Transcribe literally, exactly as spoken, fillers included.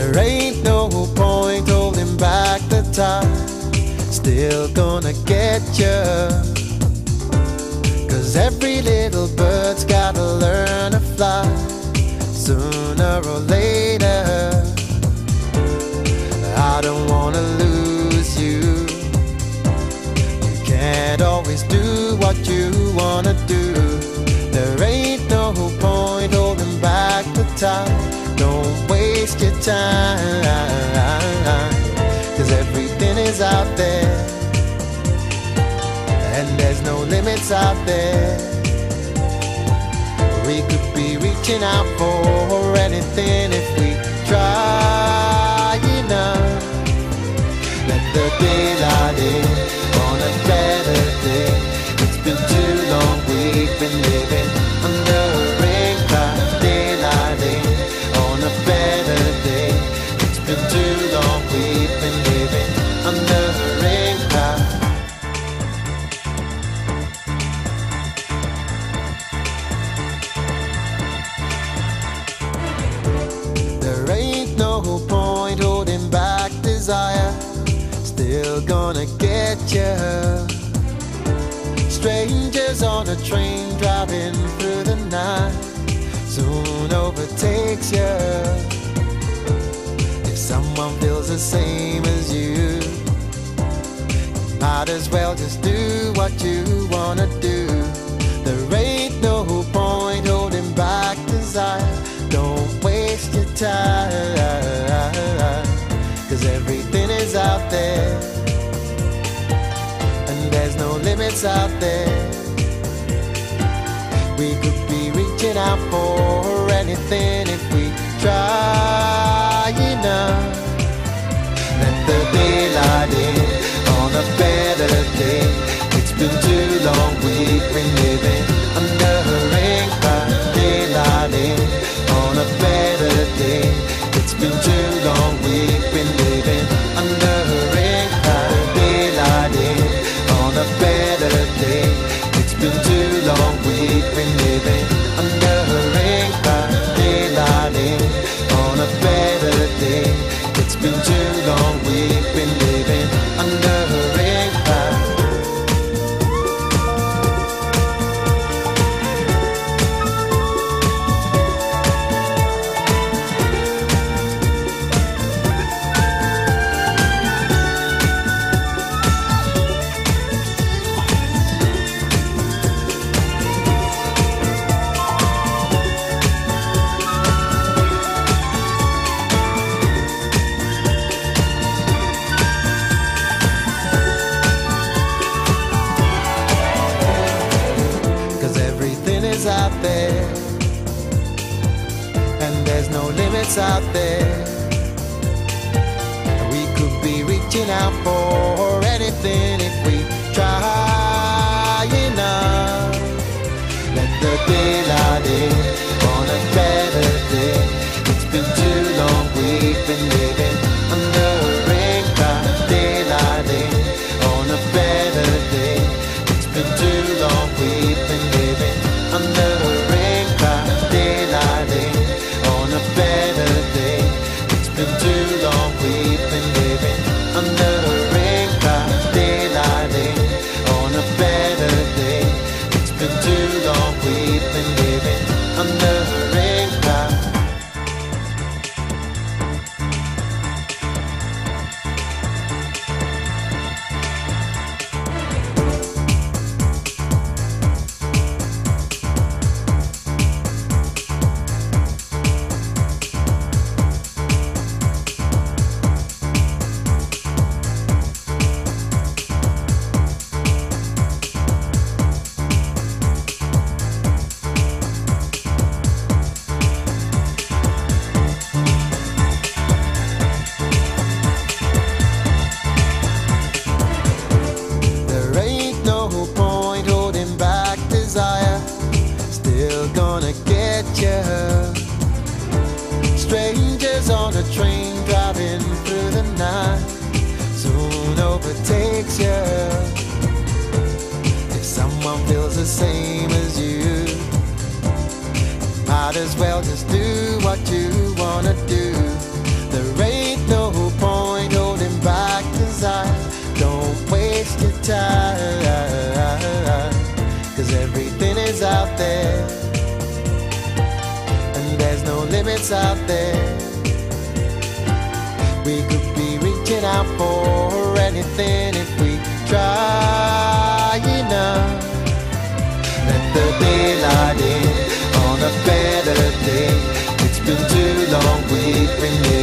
There ain't no point holding back the time, still gonna get you. Cause every little bird's gotta learn to fly, sooner or later. I don't wanna lose you. You can't always do what you wanna do. There ain't no point holding back the time. Don't waste your time, cause everything is out there, and there's no limits out there. We could be reaching out for anything if we try enough. Let the daylight in on a better day. It's been too long we've been living under a rain cloud. Daylight in on a better day. It's been too long we've been living under a rain cloud. There ain't no point holding back desire, still gonna get you. Strangers on a train driving through the night soon overtakes you. If someone feels the same as you, you might as well just do what you wanna do. There ain't no point holding back desire. Don't waste your time, cause everything is out there, and there's no limits out there. We could be reaching out for anything if we try enough. Let the daylight in on a better day. It's been too long we've been living under a rain cloud. Daylight in on a better day. It's been too long we've been living under a rain cloud. Daylight in on a better day. It's been too long we've been living under a rain cloud. Daylight in on a better day. It's been too long we've been living under a rain cloud. Out there, and there's no limits out there. We could be reaching out for anything if we try enough. Let the daylight in on a better day. It's been too long we've been living under a rain cloud. Daylight in on a better day. It's been too long we've been living under a rain cloud. Daylight in on a better day. It's been too long we've been living under a rain cloud. Daylight in on a better day. It's been too long we've been living under a rain cloud. Strangers on a train driving through the night soon overtakes you. If someone feels the same as you, might as well just do what you wanna do. The it's out there. We could be reaching out for anything if we try enough. Let the daylight in on a better day. It's been too long, we've been